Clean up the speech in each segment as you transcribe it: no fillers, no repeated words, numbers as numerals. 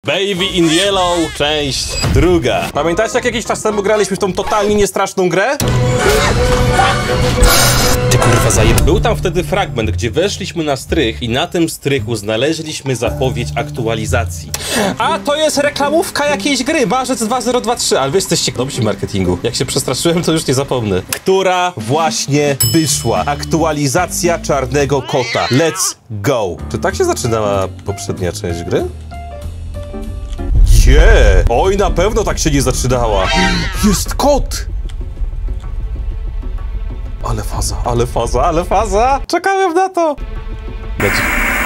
Baby in Yellow, część druga. Pamiętacie, jak jakiś czas temu graliśmy w tą totalnie niestraszną grę? Ty kurwa zajeb... Był tam wtedy fragment, gdzie weszliśmy na strych i na tym strychu znaleźliśmy zapowiedź aktualizacji. A to jest reklamówka jakiejś gry, marzec 2023, ale wy jesteście dobrzy w marketingu. Jak się przestraszyłem, to już nie zapomnę. Która właśnie wyszła. Aktualizacja Czarnego Kota. Let's go. Czy tak się zaczynała poprzednia część gry? Nie! Oj, na pewno tak się nie zaczynała. Jest kot! Ale faza, ale faza, ale faza! Czekałem na to! Leci.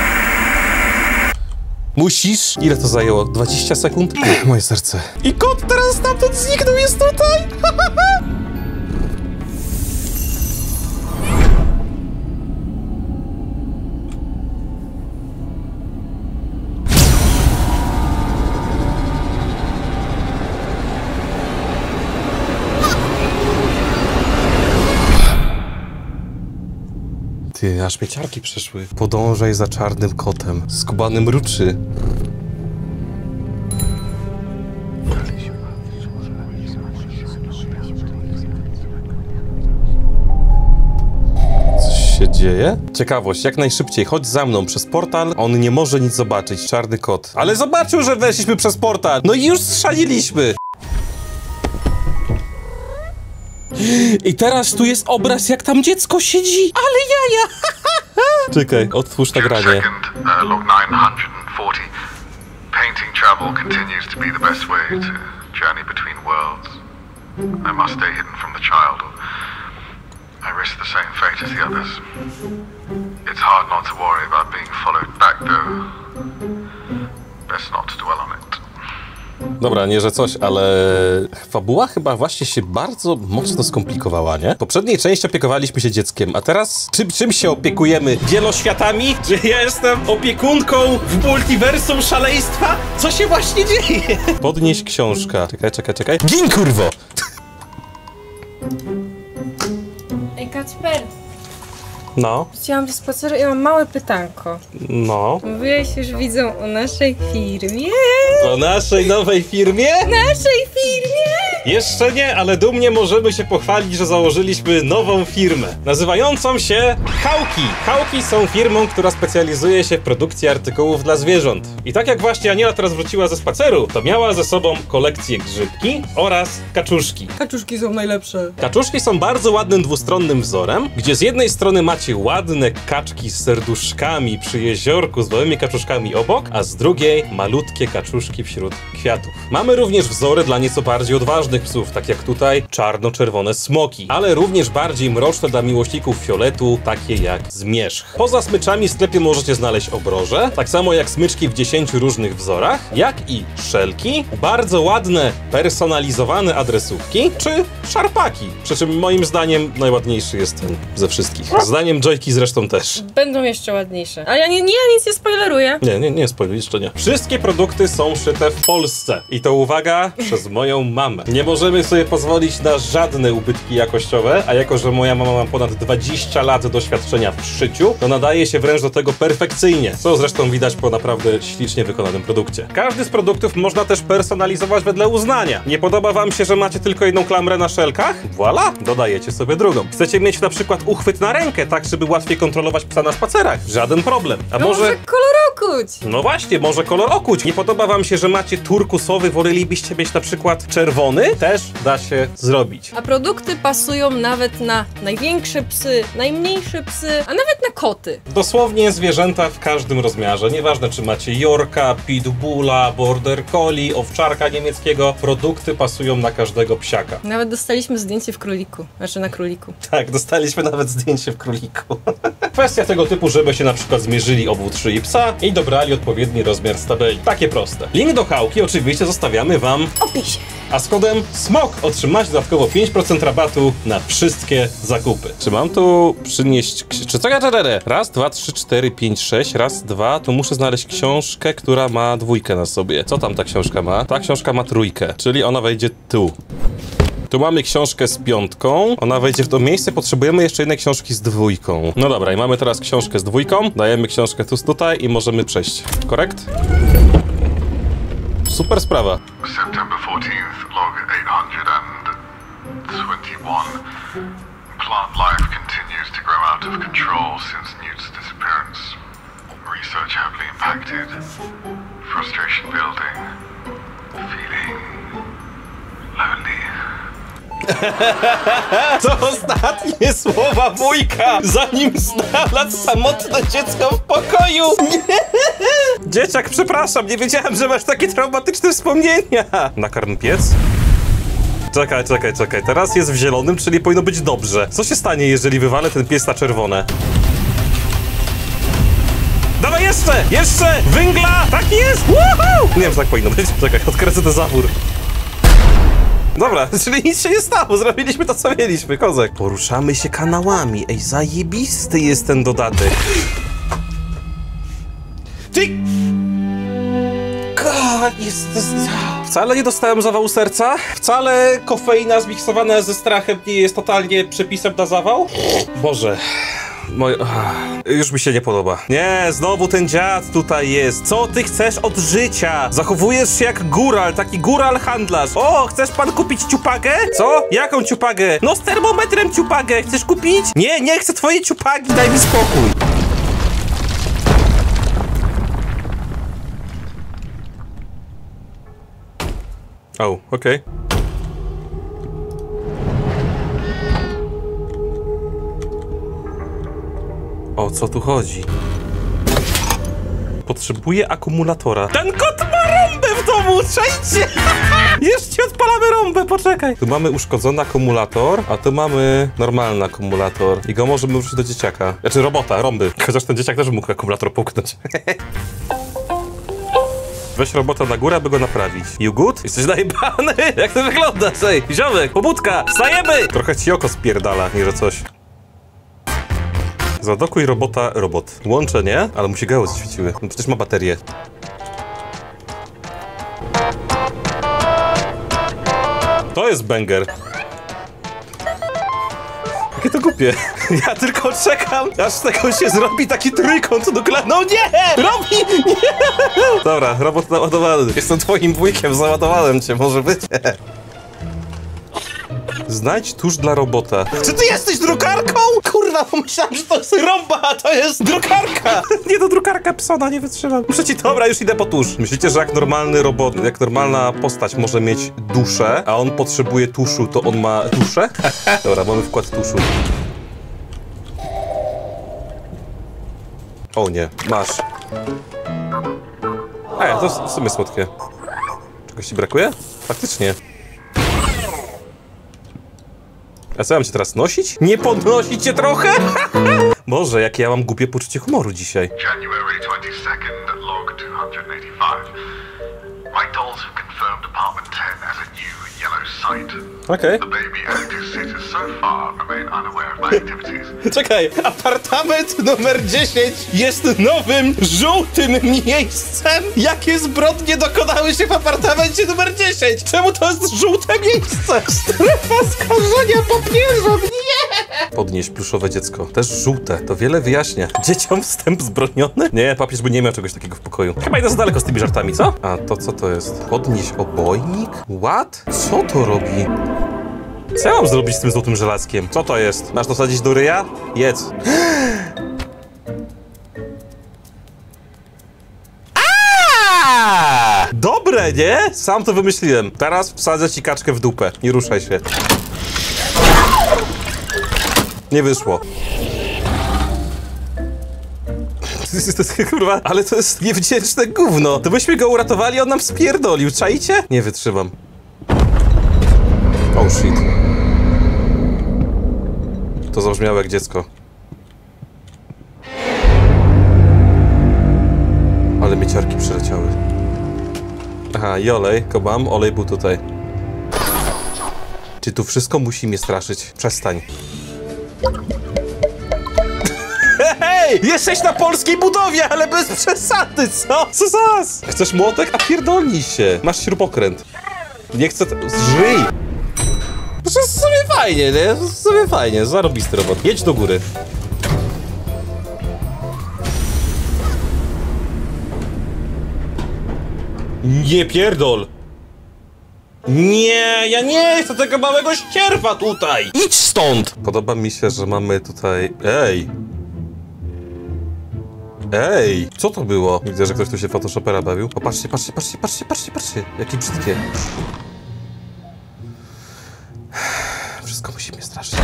Musisz? Ile to zajęło? 20 sekund? Moje serce. I kot teraz stamtąd zniknął, jest tutaj! Ty, aż mieciarki przeszły. Podążaj za czarnym kotem. Skubany mruczy. Coś się dzieje? Ciekawość, jak najszybciej. Chodź za mną przez portal. On nie może nic zobaczyć. Czarny kot. Ale zobaczył, że weszliśmy przez portal. No i już strzeliliśmy. I teraz tu jest obraz, jak tam dziecko siedzi. Ale jaja! Czekaj, otwórz nagranie. Log 940. Painting travel continues to be the best way to journey between worlds. I must stay hidden from the child, or I risk the same fate as the others. It's hard not to worry about being followed back, though. Best not to dwell on it. Dobra, nie że coś, ale fabuła chyba właśnie się bardzo mocno skomplikowała, nie? W poprzedniej części opiekowaliśmy się dzieckiem, a teraz czym się opiekujemy? Wieloświatami? Czy ja jestem opiekunką w multiversum szaleństwa? Co się właśnie dzieje? Podnieś książka. Czekaj. Gin, kurwo! Ej, Kacper, No. chciałam się spacerować i mam małe pytanko. No. Mówiłeś, już widzą o naszej firmie. O naszej nowej firmie? Naszej firmie! Jeszcze nie, ale dumnie możemy się pochwalić, że założyliśmy nową firmę, nazywającą się Hałki. Hałki są firmą, która specjalizuje się w produkcji artykułów dla zwierząt. I tak jak właśnie Aniela teraz wróciła ze spaceru, to miała ze sobą kolekcję grzybki oraz kaczuszki. Kaczuszki są najlepsze. Kaczuszki są bardzo ładnym dwustronnym wzorem, gdzie z jednej strony macie ładne kaczki z serduszkami przy jeziorku z małymi kaczuszkami obok, a z drugiej malutkie kaczuszki wśród kwiatów. Mamy również wzory dla nieco bardziej odważnych psów, tak jak tutaj czarno-czerwone smoki, ale również bardziej mroczne dla miłośników fioletu, takie jak zmierzch. Poza smyczami w sklepie możecie znaleźć obroże, tak samo jak smyczki w 10 różnych wzorach, jak i szelki, bardzo ładne, personalizowane adresówki, czy szarpaki. Przy czym moim zdaniem najładniejszy jest ten ze wszystkich. Zdaniem Joyki zresztą też. Będą jeszcze ładniejsze. Ale ja nic nie spoileruję. Nie spoiluj, jeszcze nie. Wszystkie produkty są szyte w Polsce. I to uwaga, przez moją mamę. Nie możemy sobie pozwolić na żadne ubytki jakościowe, a jako, że moja mama ma ponad 20 lat doświadczenia w szyciu, to nadaje się wręcz do tego perfekcyjnie, co zresztą widać po naprawdę ślicznie wykonanym produkcie. Każdy z produktów można też personalizować wedle uznania. Nie podoba wam się, że macie tylko jedną klamrę na szelkach? Voilà, dodajecie sobie drugą. Chcecie mieć na przykład uchwyt na rękę, tak żeby łatwiej kontrolować psa na spacerach? Żaden problem. A No może kolor okuć? No właśnie, może kolor okuć. Nie podoba wam się, że macie turkusowy, wolelibyście mieć na przykład czerwony? Też da się zrobić. A produkty pasują nawet na największe psy, najmniejsze psy, a nawet na koty. Dosłownie zwierzęta w każdym rozmiarze. Nieważne, czy macie Yorka, Pitbulla, Border Collie, owczarka niemieckiego. Produkty pasują na każdego psiaka. Nawet dostaliśmy zdjęcie w króliku. Znaczy na króliku. Tak, dostaliśmy nawet zdjęcie w króliku. Kwestia tego typu, żeby się na przykład zmierzyli obwód szyi psa i dobrali odpowiedni rozmiar z tabeli. Takie proste. Link do Hałki oczywiście zostawiamy wam W opisie. A z kodem SMOK otrzymacie dodatkowo 5% rabatu na wszystkie zakupy. Czy mam tu przynieść... Czy co? Raz, 2, 3, 4, 5, 6. Raz, 2. Tu muszę znaleźć książkę, która ma 2 na sobie. Co tam ta książka ma? Ta książka ma 3, czyli ona wejdzie tu. Tu mamy książkę z 5. Ona wejdzie w to miejsce. Potrzebujemy jeszcze jednej książki z 2. No dobra, i mamy teraz książkę z 2. Dajemy książkę tutaj i możemy przejść. Korekt? super sprawa. September 14th, log 821. Plant life continues to grow out of control since Newt's disappearance. Research heavily impacted. Frustration building. Feeling lonely. To ostatnie słowa wujka, zanim znalazł samotne dziecko w pokoju. Dzieciak, przepraszam, nie wiedziałem, że masz takie traumatyczne wspomnienia. Nakarm pies? Czekaj, teraz jest w zielonym, czyli powinno być dobrze. Co się stanie, jeżeli wywalę ten pies na czerwone? Dawaj jeszcze! Węgla! Tak jest! Woohoo! Nie wiem, że tak powinno być. Czekaj, odkręcę ten zawór. Dobra, czyli nic się nie stało, zrobiliśmy to, co mieliśmy, kozek. Poruszamy się kanałami, ej, zajebisty jest ten dodatek. Ty! God, Wcale nie dostałem zawału serca, wcale kofeina zmiksowana ze strachem nie jest totalnie przepisem na zawał. Boże. Już mi się nie podoba. Nie, znowu ten dziad tutaj jest. Co ty chcesz od życia? Zachowujesz się jak góral, taki góral handlarz. O, chcesz pan kupić ciupagę? Co? Jaką ciupagę? No z termometrem ciupagę. Chcesz kupić? Nie chcę twojej ciupagi, daj mi spokój. O, okej. O co tu chodzi? Potrzebuję akumulatora. Ten kot ma rąbę w domu, czajcie! Jeszcze odpalamy rąbę, poczekaj. Tu mamy uszkodzony akumulator, a tu mamy normalny akumulator. I go możemy wrócić do dzieciaka. Znaczy robota, rąby. Chociaż ten dzieciak też mógł akumulator puknąć. Weź robota na górę, aby go naprawić. You good? Jesteś najebany? Jak to wygląda? Ej, ziomek, pobudka, wstajemy! Trochę ci oko spierdala, nie że coś. Zadokuj robota, robot. Łączę, nie? Ale musi gały świeciły. No przecież ma baterię. To jest banger. Jakie to głupie. Ja tylko czekam, aż z tego się zrobi taki trójkąt nuklearny. No nie! Robi! Nie! Dobra, robot naładowany. Jestem twoim wujkiem, załadowałem cię, może być? Znajdź tusz dla robota. Czy ty jesteś drukarką? Kurwa, pomyślałem, że to jest rąba, a to jest drukarka! Nie, to drukarka Psona, nie wytrzymam. Muszę ci, dobra, już idę po tusz. Myślicie, że jak normalny robot, jak normalna postać może mieć duszę, a on potrzebuje tuszu, to on ma duszę? Dobra, mamy wkład tuszu. O nie, masz. To w sumie słodkie. Czegoś ci brakuje? Faktycznie. A co, ja mam cię teraz nosić? Nie podnosić cię trochę? Boże, jakie ja mam głupie poczucie humoru dzisiaj. January 22nd, log 285. My dolls have confirmed apartment 10 as a new yellow site. Okej. The baby and his sitters so far remain unaware of my activities. Czekaj, apartament numer 10 jest nowym, żółtym miejscem? Jakie zbrodnie dokonały się w apartamencie numer 10? Czemu to jest żółte miejsce? Strefa skażenia papieżem, nie! Podnieś pluszowe dziecko, też żółte, to wiele wyjaśnia. Dzieciom wstęp zbroniony? Nie, papież by nie miał czegoś takiego w pokoju. Chyba idę za daleko z tymi żartami, co? A to co to jest? Podnieś obojnik? What? Co to robi? Co ja mam zrobić z tym złotym żelazkiem? Co to jest? Masz to wsadzić do ryja? Jedz. Dobre, nie? Sam to wymyśliłem. Teraz wsadzę ci kaczkę w dupę. Nie ruszaj się. Nie wyszło. Kurwa, ale to jest niewdzięczne gówno. To byśmy go uratowali, on nam spierdolił. Czaicie? Nie wytrzymam. Oh shit. To zabrzmiało jak dziecko. Ale mieciarki przyleciały. Aha, i olej, kobam, olej był tutaj. Czy tu wszystko musi mnie straszyć? Przestań. Hej! Jesteś na polskiej budowie, ale bez przesady, co? Co zas? Chcesz młotek? A pierdolnij się. Masz śrubokręt. Nie chcę... Zżyj! To jest sobie fajnie, nie? To jest sobie fajnie, zarobisty robot. Jedź do góry. Nie pierdol! Nie, ja nie chcę tego małego ścierwa tutaj! Idź stąd! Podoba mi się, że mamy tutaj... Ej! Ej! Co to było? Widzę, że ktoś tu się Photoshopera bawił. O, patrzcie, patrzcie, patrzcie, patrzcie, patrzcie, patrzcie! Jakie brzydkie. Wszystko musi mnie straszyć.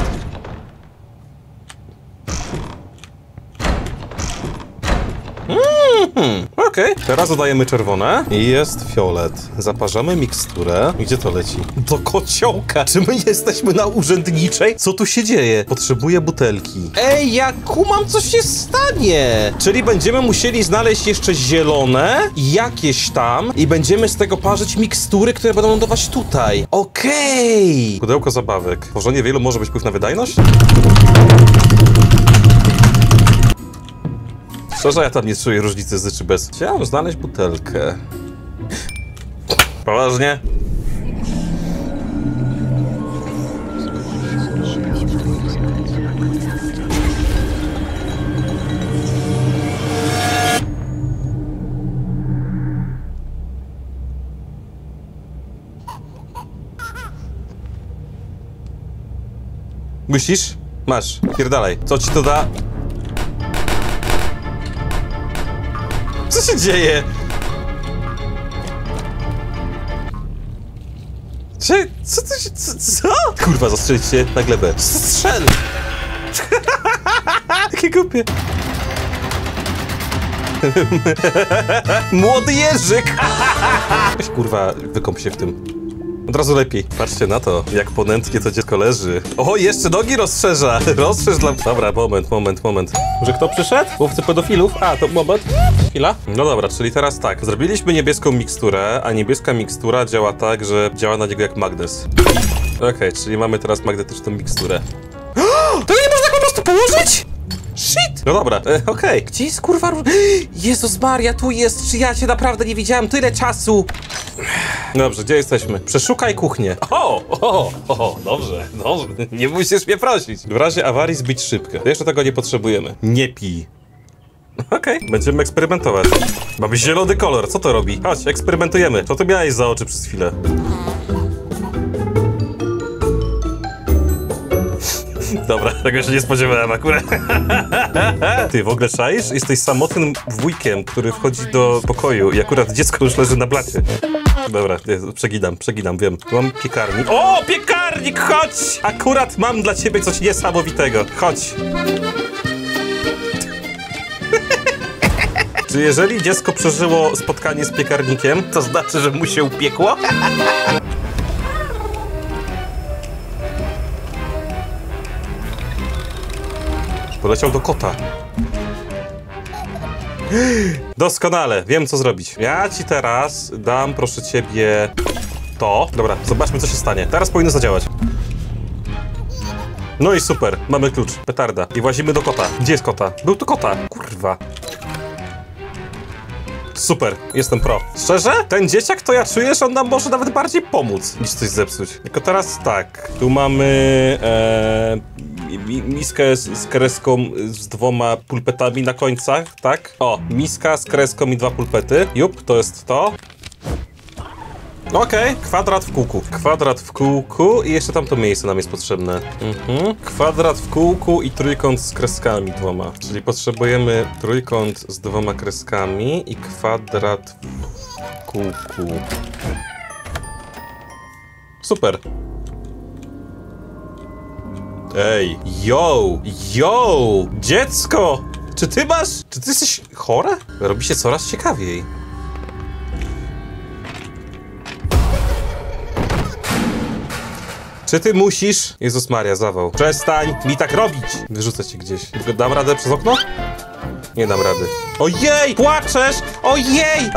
Okej. Teraz dodajemy czerwone i jest fiolet. Zaparzamy miksturę. Gdzie to leci? Do kociołka! Czy my jesteśmy na urzędniczej? Co tu się dzieje? Potrzebuję butelki. Ej, ja kumam, co się stanie! Czyli będziemy musieli znaleźć jeszcze zielone, jakieś tam i będziemy z tego parzyć mikstury, które będą lądować tutaj. Okej! Pudełko zabawek. Tworzenie wielu może być wpływ na wydajność? Szczerze, ja tam nie czuję różnicy z czy bez. Chciałem znaleźć butelkę. Poważnie? Myślisz? Masz, pierdalaj. Co ci to da? Co się dzieje? Co to się... Co? Kurwa, zastrzelić się na glebę. Strzel! Jakie głupie. Młody Jerzyk! Weź, kurwa, wykąp się w tym. Od razu lepiej. Patrzcie na to, jak ponętnie to dziecko leży. O, jeszcze nogi rozszerza. Rozszerz dla... Dobra, moment. Może kto przyszedł? Łowcy pedofilów? A, to moment. Chwila. No dobra, czyli teraz tak. Zrobiliśmy niebieską miksturę, a niebieska mikstura działa tak, że działa na niego jak magnes. Okej, czyli mamy teraz magnetyczną miksturę. Tego nie można po prostu położyć? Shit! No dobra, okej. Gdzie jest kurwa... Jezus Maria, tu jest, czy ja cię naprawdę nie widziałem tyle czasu. Dobrze, gdzie jesteśmy? Przeszukaj kuchnię. Dobrze. Nie musisz mnie prosić. W razie awarii zbić szybkę. Jeszcze tego nie potrzebujemy. Nie pij. Okej, będziemy eksperymentować. Mamy zielony kolor, co to robi? Chodź, eksperymentujemy. Co ty miałeś za oczy przez chwilę? Dobra, tego się nie spodziewałem akurat. Ty, w ogóle czaisz? Jesteś samotnym wujkiem, który wchodzi do pokoju i akurat dziecko już leży na blacie. Dobra, przeginam, wiem. Tu mam piekarnik. O, piekarnik, chodź! Akurat mam dla ciebie coś niesamowitego. Chodź. Czy jeżeli dziecko przeżyło spotkanie z piekarnikiem, to znaczy, że mu się upiekło? Poleciał do kota. Doskonale, wiem co zrobić. Ja ci teraz dam, proszę ciebie, to. Dobra, zobaczmy co się stanie. Teraz powinno zadziałać. No i super, mamy klucz, petarda. I włazimy do kota. Gdzie jest kota? Był tu kota, kurwa. Super, jestem pro. Szczerze? Ten dzieciak to ja czuję, że on nam może nawet bardziej pomóc, niż coś zepsuć. Tylko teraz tak, tu mamy miskę z kreską z 2 pulpetami na końcach, tak? O, miska z kreską i 2 pulpety. Jup, to jest to. Okej, kwadrat w kółku. Kwadrat w kółku i jeszcze tamto miejsce nam jest potrzebne. Kwadrat w kółku i trójkąt z kreskami 2. Czyli potrzebujemy trójkąt z 2 kreskami i kwadrat w kółku. Super. Ej, yo, dziecko! Czy ty jesteś chora? Robi się coraz ciekawiej. Czy ty musisz? Jezus Maria, zawał. Przestań mi tak robić! Wyrzucę cię gdzieś. Tylko dam radę przez okno? Nie dam rady. Ojej! Płaczesz! Ojej!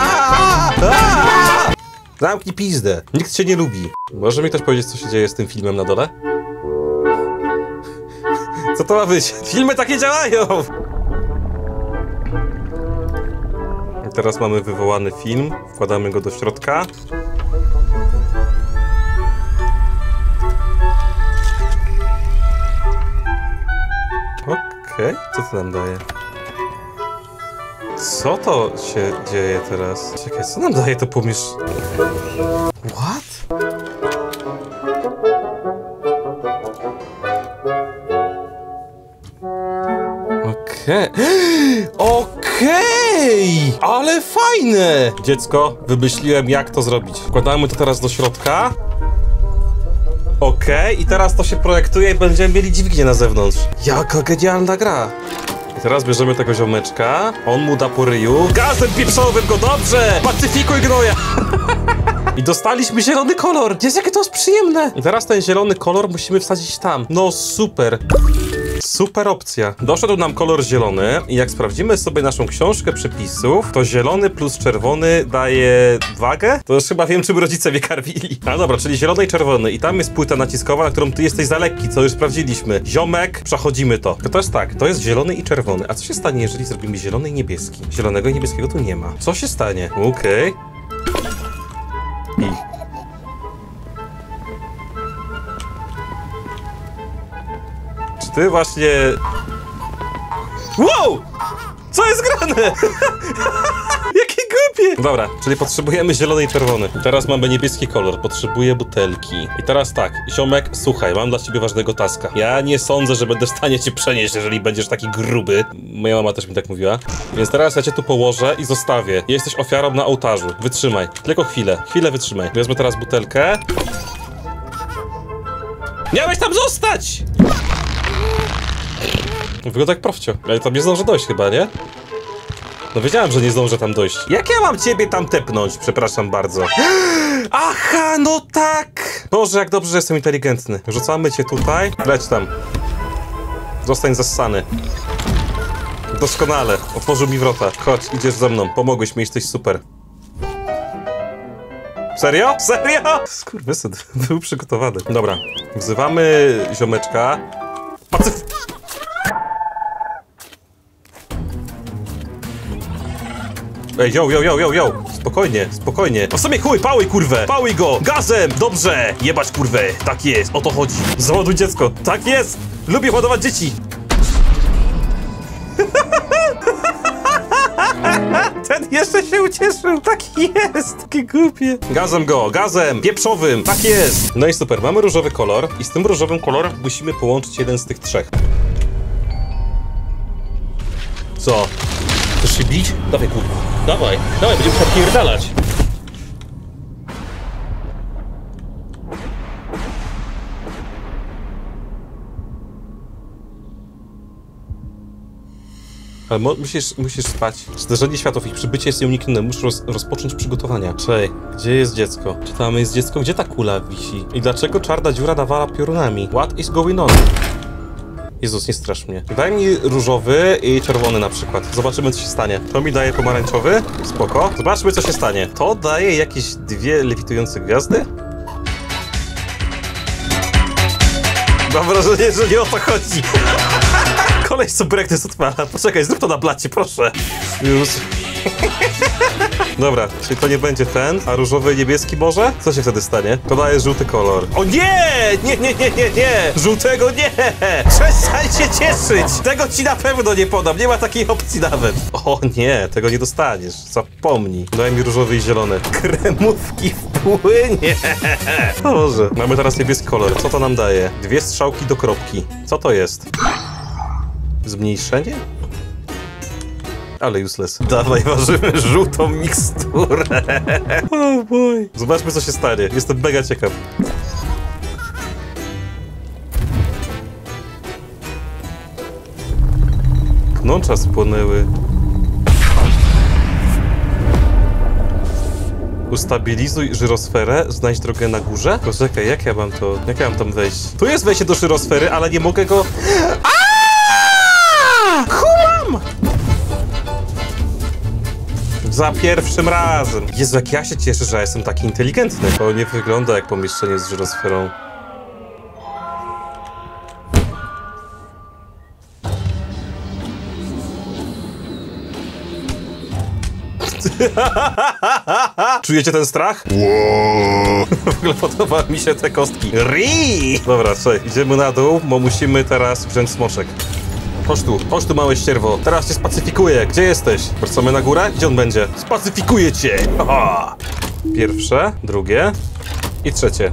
Zamknij pizdę. Nikt cię nie lubi. Może mi ktoś powiedzieć, co się dzieje z tym filmem na dole? Co to ma być? Filmy tak nie działają! Teraz mamy wywołany film. Wkładamy go do środka. Okej, co to nam daje? Co to się dzieje teraz? Czekaj, co nam daje to pomieszczenie? What? Okej! Ale fajne! Dziecko, wymyśliłem jak to zrobić. Wkładamy to teraz do środka. Okej, i teraz to się projektuje i będziemy mieli dźwignię na zewnątrz. Jaka genialna gra! I teraz bierzemy tego ziomeczka, on mu da po ryju. Gazem pieprzowym go, dobrze! Pacyfikuj gnoja! I dostaliśmy zielony kolor! Jest, jakie to jest przyjemne! I teraz ten zielony kolor musimy wsadzić tam. No super! Super opcja. Doszedł nam kolor zielony i jak sprawdzimy sobie naszą książkę przepisów, to zielony plus czerwony daje wagę? To już chyba wiem, czym rodzice mnie karmili. A dobra, czyli zielony i czerwony. I tam jest płyta naciskowa, na którą ty jesteś za lekki, co już sprawdziliśmy. Ziomek, przechodzimy to. To jest tak, to jest zielony i czerwony. A co się stanie, jeżeli zrobimy zielony i niebieski? Zielonego i niebieskiego tu nie ma. Co się stanie? Okej. Czy ty właśnie... Wow! Co jest grane? Jakie głupie! Dobra, czyli potrzebujemy zielony i czerwony. Teraz mamy niebieski kolor, potrzebuję butelki. I teraz tak, ziomek, słuchaj, mam dla ciebie ważnego taska. Ja nie sądzę, że będę w stanie cię przenieść, jeżeli będziesz taki gruby. Moja mama też mi tak mówiła. Więc teraz ja cię tu położę i zostawię. Jesteś ofiarą na ołtarzu. Wytrzymaj. Tylko chwilę. Chwilę wytrzymaj. Wezmę teraz butelkę. Miałeś tam zostać! Wygląda jak profcio. Ale tam nie zdążę dojść chyba, nie? No wiedziałem, że nie zdążę tam dojść. Jak ja mam ciebie tam tepnąć? Przepraszam bardzo. Aha, no tak! Boże, jak dobrze, że jestem inteligentny. Rzucamy cię tutaj. Leć tam. Zostań zassany. Doskonale. Otworzył mi wrota. Chodź, idziesz ze mną. Pomogłeś mi, jesteś super. Serio? Serio? Skurwysyn, był przygotowany. Dobra, wzywamy ziomeczka. Ej, yo. Spokojnie, spokojnie. A w sumie chuj, pałuj kurwę! Pałuj go! Gazem! Dobrze! Jebać kurwę! Tak jest, o to chodzi. Załaduj dziecko. Tak jest! Lubię ładować dzieci. Ten jeszcze się ucieszył. Tak jest! Takie głupie. Gazem go! Gazem! Pieprzowym! Tak jest! No i super, mamy różowy kolor i z tym różowym kolorem musimy połączyć jeden z tych trzech. Co? Chcesz się bić? Dawaj, kurwa. Dawaj, będziemy się odpierdalać. Ale musisz spać. Zderzenie światów, ich przybycie jest nieuniknione. Muszę rozpocząć przygotowania. Czej, gdzie jest dziecko? Czy tam jest dziecko? Gdzie ta kula wisi? I dlaczego czarna dziura nawala piorunami? What is going on? Jezus, nie strasz mnie. Daj mi różowy i czerwony na przykład. Zobaczymy, co się stanie. To mi daje pomarańczowy. Spoko. Zobaczmy, co się stanie. To daje jakieś dwie lewitujące gwiazdy? Mam wrażenie, że nie o to chodzi. Koleś co breakdance odpala. Poczekaj, zrób to na blacie, proszę. Już. Dobra, czyli to nie będzie ten, a różowy i niebieski może? Co się wtedy stanie? To daje żółty kolor. O nie! Nie! Żółtego nie! Przestań się cieszyć! Tego ci na pewno nie podam, nie ma takiej opcji nawet. O nie, tego nie dostaniesz, zapomnij. Daj mi różowy i zielony. Kremówki w płynie! Boże. Mamy teraz niebieski kolor. Co to nam daje? Dwie strzałki do kropki. Co to jest? Zmniejszenie? Ale useless. Dawaj, ważymy żółtą miksturę. Oh boy. Zobaczmy, co się stanie. Jestem mega ciekaw. Knącza spłonęły. Ustabilizuj żyrosferę, znajdź drogę na górze. Poczekaj, jak ja mam tam wejść? Tu jest wejście do żyrosfery, ale nie mogę go... Kumam! Za pierwszym razem. Jezu, jak ja się cieszę, że ja jestem taki inteligentny. To nie wygląda jak pomieszczenie z żyrosferą. Czujecie ten strach? Wow. W ogóle podoba mi się te kostki. Rii! Dobra, słuchaj, idziemy na dół, bo musimy teraz wziąć smoczek. Chodź tu małe ścierwo. Teraz cię spacyfikuję. Gdzie jesteś? Wracamy na górę? Gdzie on będzie? Spacyfikuję cię! Aha! Pierwsze, drugie i trzecie.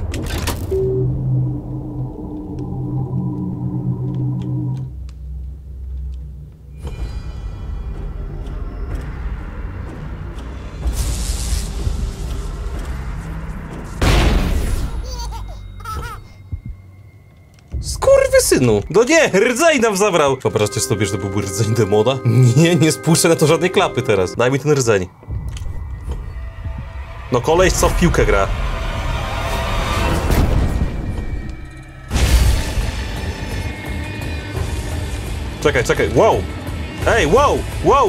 Skurwysynu! No nie, rdzeń nam zabrał! Wyobraźcie sobie, że to byłby rdzeń demona? Nie spuszczę na to żadnej klapy teraz. Daj mi ten rdzeń. No koleś co w piłkę gra. Czekaj, wow! Ej, wow!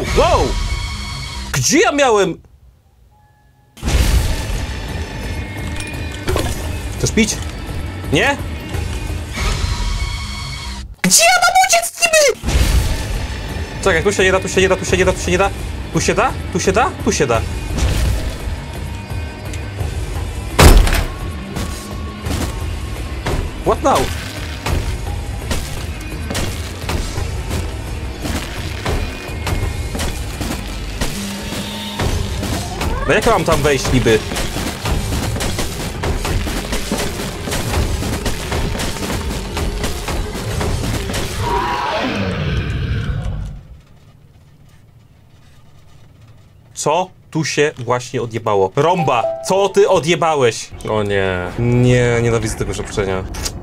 Gdzie ja miałem? Chcesz pić? Nie? Gdzie ja mam uciec niby? Czekaj, tu się nie da. Tu się da. What now? No jak ja mam tam wejść niby? Co tu się właśnie odjebało? Rąba! Co ty odjebałeś? O nie. Nie, nienawidzę tego szepczenia.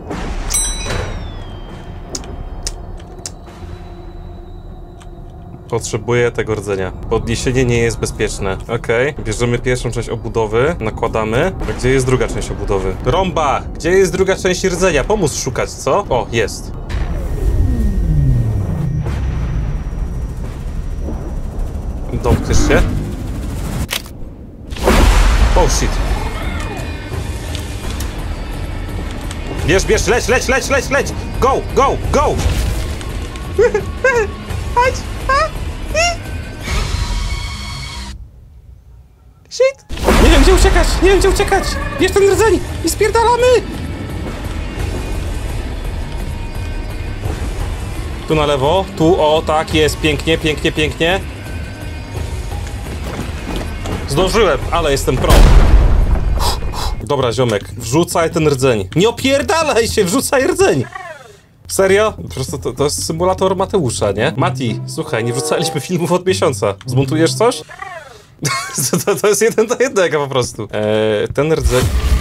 Potrzebuję tego rdzenia. Podniesienie nie jest bezpieczne. Okej. Bierzemy pierwszą część obudowy, nakładamy. A gdzie jest druga część obudowy? Rąba! Gdzie jest druga część rdzenia? Pomóż szukać, co? O, jest. Domkniesz się? Oh shit. Bierz, leć! Go! Chodź! Shit! Nie wiem gdzie uciekać! Bierz ten rdzeń i spierdalamy! Tu na lewo, tu, o tak jest, pięknie. Zdążyłem, ale jestem pro. Dobra, ziomek, wrzucaj ten rdzeń. Nie opierdalaj się, wrzucaj rdzeń! Serio? Po prostu to jest symulator Mateusza, nie? Mati, słuchaj, nie wrzucaliśmy filmów od miesiąca. Zmontujesz coś? to jest 1 do 1 po prostu. Ten rdzeń...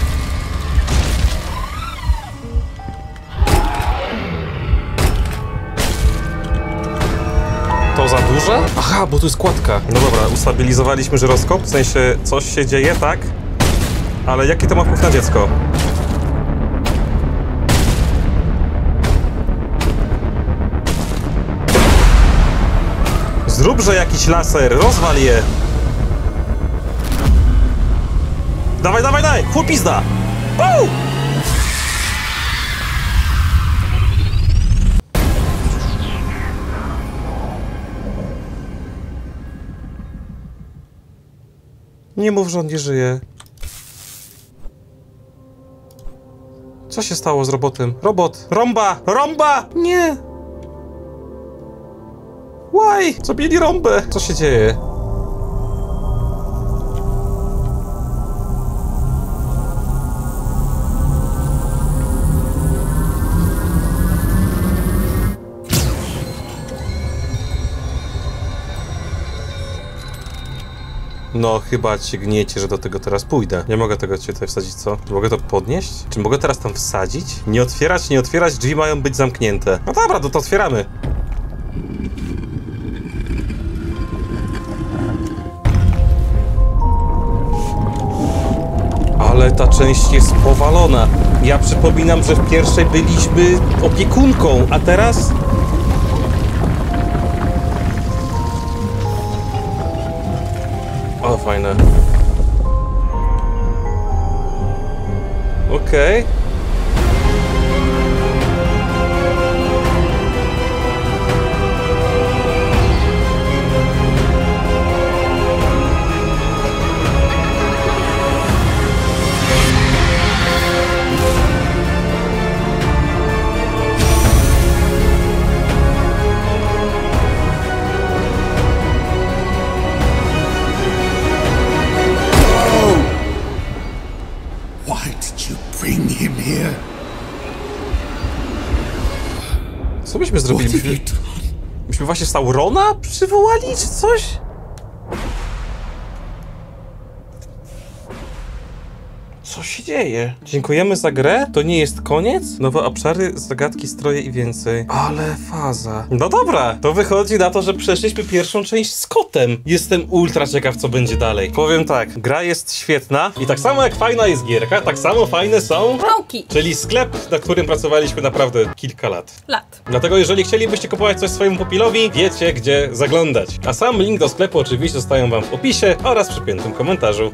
To za duże? Aha, bo tu jest kładka. No dobra, ustabilizowaliśmy żyroskop, w sensie coś się dzieje, tak? Ale jaki to ma wpływ na dziecko? Zróbże jakiś laser, rozwal je! Dawaj! Full pizda! Woo! Nie mów, że on nie żyje. Co się stało z robotem? Robot! Rąba! Nie! Why? Zabili rąbę! Co się dzieje? No, chyba cię gniecie, że do tego teraz pójdę. Nie mogę tego cię tutaj wsadzić, co? Mogę to podnieść? Czy mogę teraz tam wsadzić? Nie otwierać, drzwi mają być zamknięte. No dobra, to otwieramy. Ale ta część jest powalona. Ja przypominam, że w pierwszej byliśmy opiekunką, a teraz... O, fajne. Okej. Why did you bring him here? Co byśmy zrobili? What have you done? Myśmy właśnie Saurona przywołali, czy coś? Co się dzieje? Dziękujemy za grę? To nie jest koniec? Nowe obszary, zagadki, stroje i więcej. Ale faza. No dobra, to wychodzi na to, że przeszliśmy pierwszą część z kotem. Jestem ultra ciekaw, co będzie dalej. Powiem tak, gra jest świetna i tak samo jak fajna jest gierka, tak samo fajne są... Pałki. Czyli sklep, na którym pracowaliśmy naprawdę kilka lat. Lat. Dlatego jeżeli chcielibyście kupować coś swojemu pupilowi, wiecie gdzie zaglądać. A sam link do sklepu oczywiście zostają wam w opisie oraz przypiętym komentarzu.